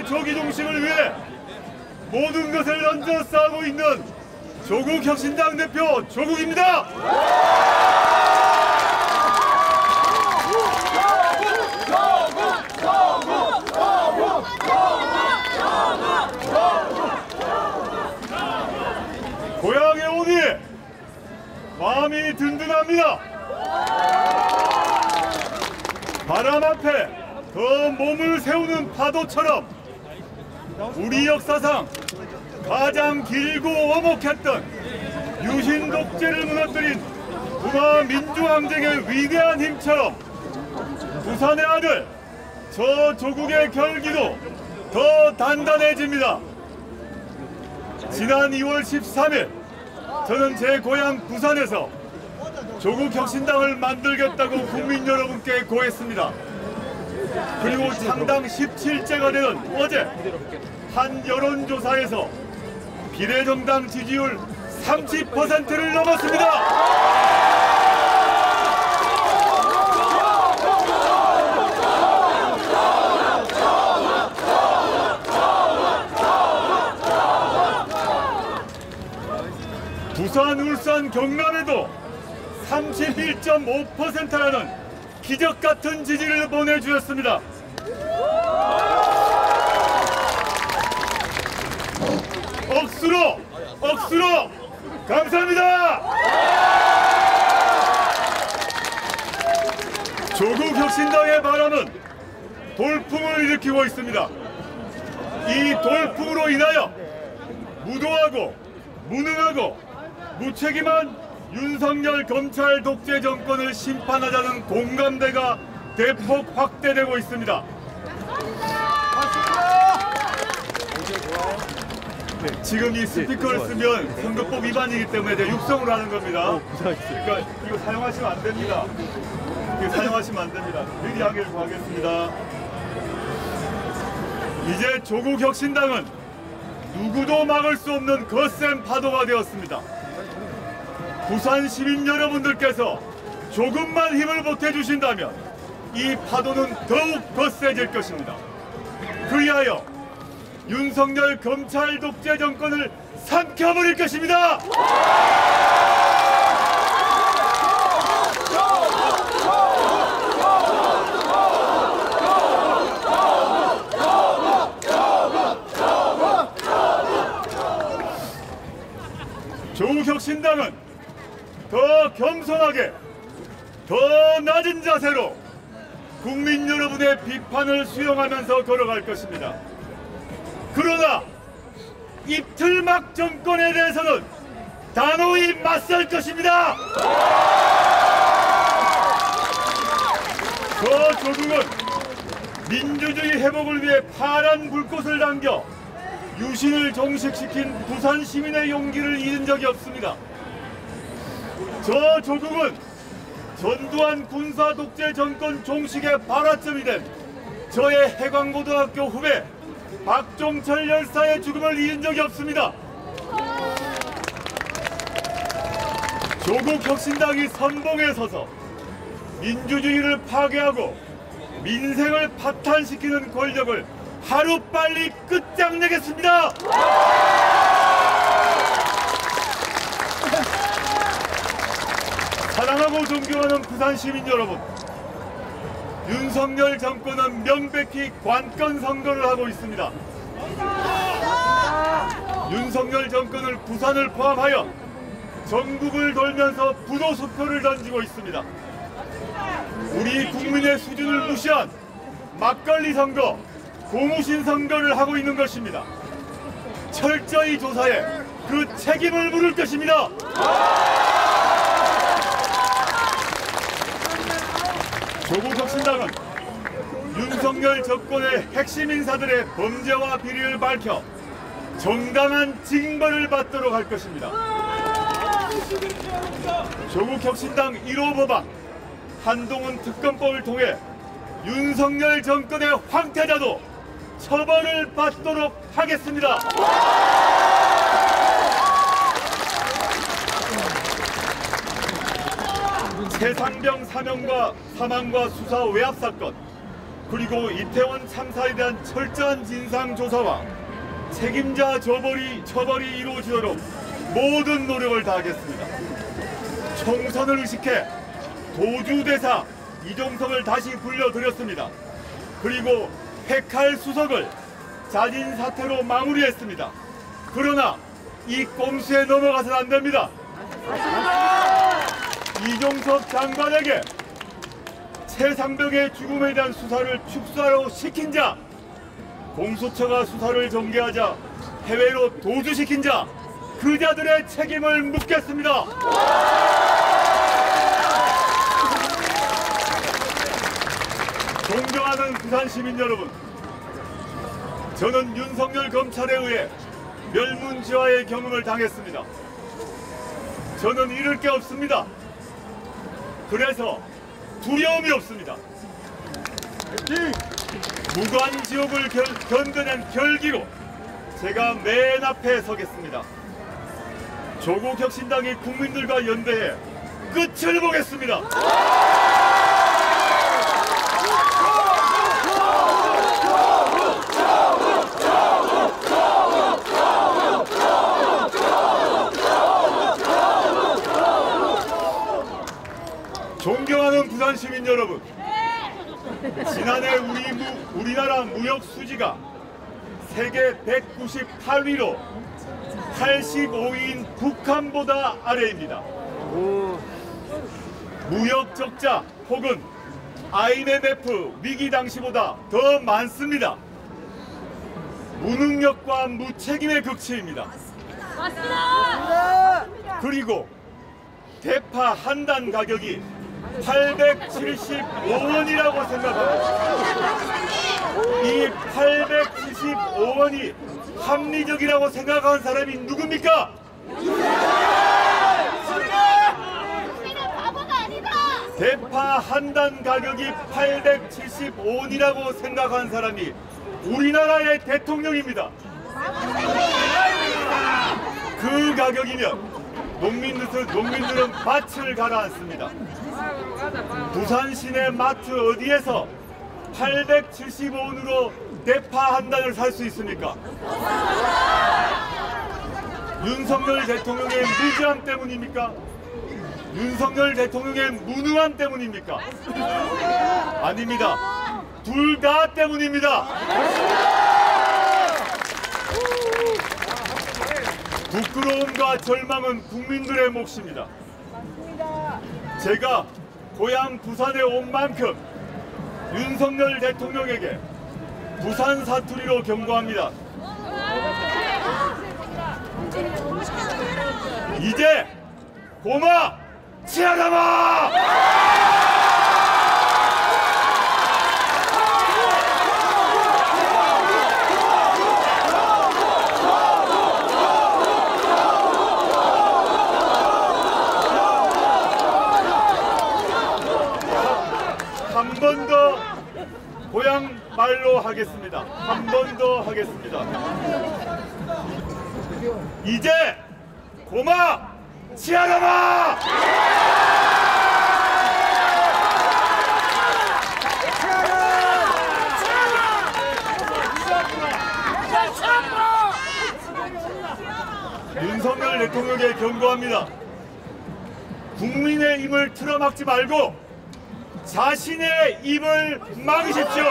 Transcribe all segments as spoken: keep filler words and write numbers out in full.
조기 종식을 위해 모든 것을 얹어 싸고 있는 조국혁신당 대표 조국입니다. 고향에 오니 마음이 든든합니다. 바람 앞에 더 몸을 세우는 파도처럼 우리 역사상 가장 길고 어목했던 유신 독재를 무너뜨린 문화 민주항쟁의 위대한 힘처럼 부산의 아들 저 조국의 결기도 더 단단해집니다. 지난 이월 십삼일 저는 제 고향 부산에서 조국혁신당을 만들겠다고 국민 여러분께 고했습니다. 그리고 창당 십칠째가 되는 어제 한 여론조사에서 비례정당 지지율 삼십 퍼센트를 넘었습니다. 부산, 울산, 경남에도 삼십일 점 오 퍼센트라는 기적 같은 지지를 보내주셨습니다. 억수로, 억수로 감사합니다. 조국혁신당의 바람은 돌풍을 일으키고 있습니다. 이 돌풍으로 인하여 무도하고 무능하고 무책임한 윤석열 검찰 독재 정권을 심판하자는 공감대가 대폭 확대되고 있습니다. 네, 지금 이 스피커를 쓰면 선거법 위반이기 때문에 제가 육성으로 하는 겁니다. 그러니까 이거 사용하시면 안 됩니다. 이거 사용하시면 안 됩니다. 미리 양해를 구하겠습니다. 이제 조국혁신당은 누구도 막을 수 없는 거센 파도가 되었습니다. 부산 시민 여러분들께서 조금만 힘을 보태주신다면 이 파도는 더욱 거세질 것입니다. 그리하여 윤석열 검찰 독재 정권을 삼켜버릴 것입니다. 조국혁신당은 더 겸손하게, 더 낮은 자세로 국민 여러분의 비판을 수용하면서 걸어갈 것입니다. 그러나 입틀막 정권에 대해서는 단호히 맞설 것입니다. 저 조국은 민주주의 회복을 위해 파란 불꽃을 당겨 유신을 종식시킨 부산 시민의 용기를 잃은 적이 없습니다. 저 조국은 전두환 군사 독재 정권 종식의 발화점이 된 저의 해광고등학교 후배 박종철 열사의 죽음을 잊은 적이 없습니다. 조국혁신당이 선봉에 서서 민주주의를 파괴하고 민생을 파탄시키는 권력을 하루빨리 끝장내겠습니다. 사랑하고 존경하는 부산 시민 여러분, 윤석열 정권은 명백히 관건 선거를 하고 있습니다. 윤석열 정권을 부산을 포함하여 전국을 돌면서 부도수표를 던지고 있습니다. 우리 국민의 수준을 무시한 막걸리 선거, 고무신 선거를 하고 있는 것입니다. 철저히 조사해 그 책임을 물을 것입니다. 조국혁신당은 윤석열 정권의 핵심 인사들의 범죄와 비리를 밝혀 정당한 징벌을 받도록 할 것입니다. 조국혁신당 일 호 법안 한동훈 특검법을 통해 윤석열 정권의 황태자도 처벌을 받도록 하겠습니다. 세상병 사명과 사망과 수사 외압 사건, 그리고 이태원 참사에 대한 철저한 진상조사와 책임자 처벌이, 처벌이 이루어지도록 모든 노력을 다하겠습니다. 총선을 의식해 도주대사 이종석을 다시 불러들였습니다. 그리고 백할 수석을 자진 사퇴로 마무리했습니다. 그러나 이 꼼수에 넘어가서는 안 됩니다. 이종석 장관에게 최상병의 죽음에 대한 수사를 축소하러 시킨 자, 공수처가 수사를 전개하자 해외로 도주시킨 자, 그 자들의 책임을 묻겠습니다. 존경하는 부산 시민 여러분, 저는 윤석열 검찰에 의해 멸문지화의 경험을 당했습니다. 저는 잃을 게 없습니다. 그래서 두려움이 없습니다. 무관지옥을 결, 견뎌낸 결기로 제가 맨 앞에 서겠습니다. 조국혁신당이 국민들과 연대해 끝을 보겠습니다. 존경하는 부산 시민 여러분, 지난해 우리 무, 우리나라 무역 수지가 세계 백구십팔 위로 팔십오 위인 북한보다 아래입니다. 무역 적자 혹은 아이엠에프 위기 당시보다 더 많습니다. 무능력과 무책임의 극치입니다. 맞습니다. 그리고 대파 한 단 가격이 팔백칠십오 원이라고 생각합니다. 이 팔백칠십오 원이 합리적이라고 생각하는 사람이 누굽니까? 대파 한 단 가격이 팔백칠십오 원이라고 생각하는 사람이 우리나라의 대통령입니다. 그 가격이면 농민들은, 농민들은 밭을 가라앉습니다. 부산 시내 마트 어디에서 팔백칠십오 원으로 대파 한 단을 살 수 있습니까? 윤석열 대통령의 무지함 때문입니까? 윤석열 대통령의 무능함 때문입니까? 아닙니다. 둘 다 때문입니다. 부끄러움과 절망은 국민들의 몫입니다. 제가 고향 부산에 온 만큼 윤석열 대통령에게 부산 사투리로 경고합니다. 이제 고마 치아담아! 한 번 더 고향 말로 하겠습니다. 한 번 더 하겠습니다. 이제 고마 치아담아! 윤석열 대통령에게 경고합니다. 국민의 입을 틀어막지 말고 자신의 입을 막으십시오.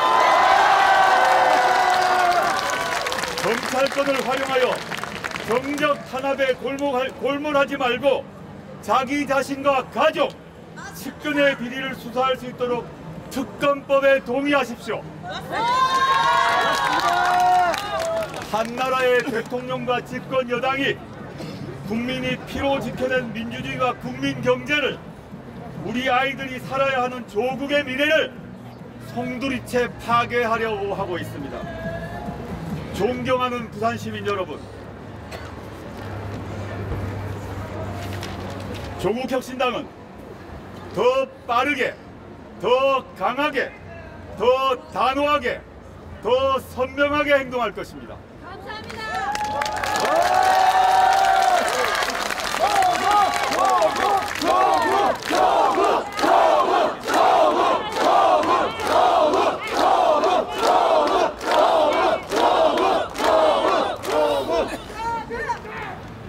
검찰권을 활용하여 정적 탄압에 골몰, 골몰하지 말고 자기 자신과 가족, 측근의 비리를 수사할 수 있도록 특검법에 동의하십시오. 한나라의 대통령과 집권 여당이 국민이 피로 지켜낸 민주주의와 국민 경제를, 우리 아이들이 살아야 하는 조국의 미래를 송두리째 파괴하려고 하고 있습니다. 존경하는 부산 시민 여러분, 조국혁신당은 더 빠르게, 더 강하게, 더 단호하게, 더 선명하게 행동할 것입니다. 감사합니다. 조국, 조국, 조국, 조국, 조국, 조국, 조국, 조국.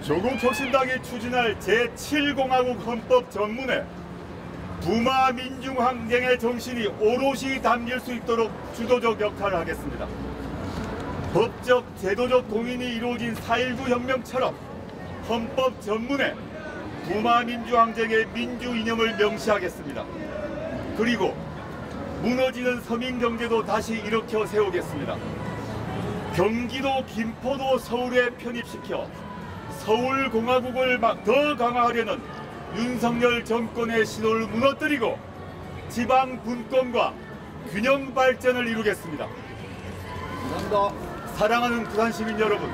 조국혁신당이 추진할 제칠 공화국 헌법 전문에 부마 민중항쟁의 정신이 오롯이 담길 수 있도록 주도적 역할을 하겠습니다. 법적, 제도적 공인이 이루어진 사 일구 혁명처럼 헌법 전문에 부마 민주항쟁의 민주 이념을 명시하겠습니다. 그리고 무너지는 서민경제도 다시 일으켜 세우겠습니다. 경기도 김포도 서울에 편입시켜 서울공화국을 더 강화하려는 윤석열 정권의 신호를 무너뜨리고 지방 분권과 균형 발전을 이루겠습니다. 감사합니다. 사랑하는 부산 시민 여러분,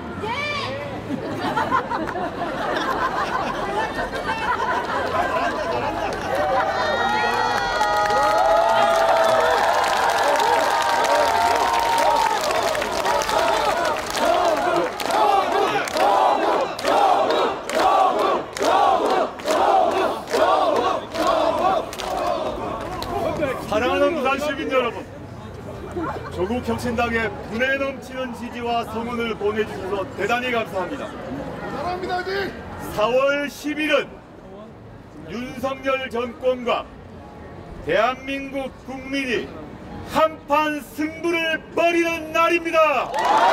사랑하는 부산 시민 여러분, 조국혁신당의 분에 넘치는 지지와 성원을 보내주셔서 대단히 감사합니다. 사랑합니다. 사월 십일은 윤석열 정권과 대한민국 국민이 한판 승부를 벌이는 날입니다.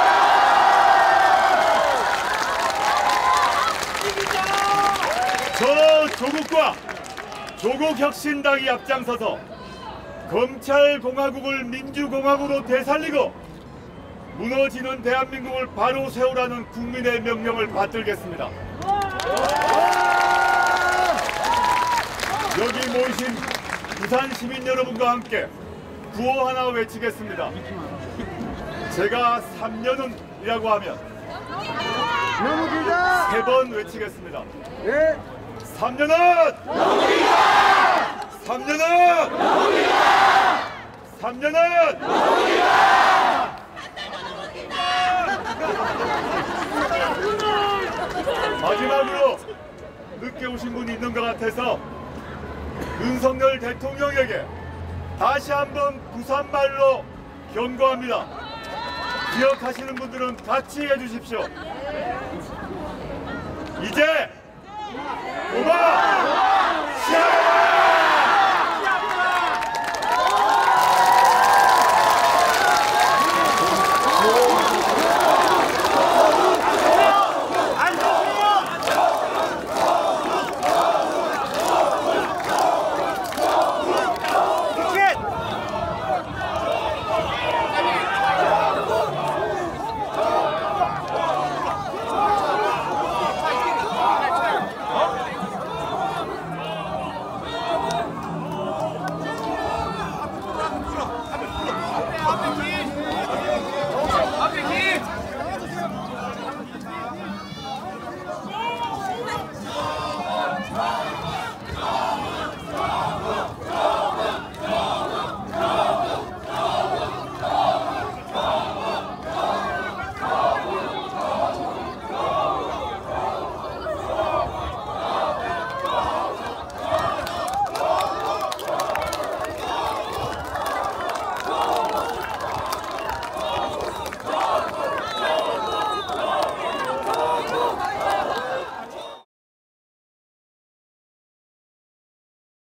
저 조국과 조국혁신당이 앞장서서 검찰공화국을 민주공화국으로 되살리고 무너지는 대한민국을 바로 세우라는 국민의 명령을 받들겠습니다. 여기 모이신 부산 시민 여러분과 함께 구호 하나 외치겠습니다. 제가 삼 년은이라고 하면 너무 길다. 세 번 외치겠습니다. 예. 삼 년은! 삼 년은! 삼 년은! 마지막으로 늦게 오신 분이 있는 것 같아서 윤석열 대통령에게 다시 한번 부산말로 경고합니다. 기억하시는 분들은 같이 해주십시오. 이제 고마!